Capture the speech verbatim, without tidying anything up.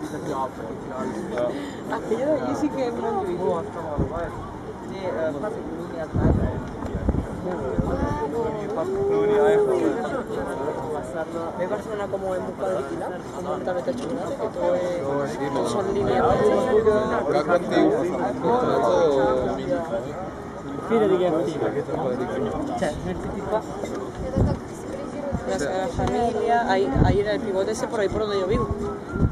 Aquello de allí sí que es una individual. ¿Ves Barcelona como es muy cuadriculado? Como un tableta chulada, que todo es... todos son líneas. Fine di che cioè, mettiti qua. La Sagrada Familia, ahí, ahí era el pivote ese por ahí por donde yo vivo.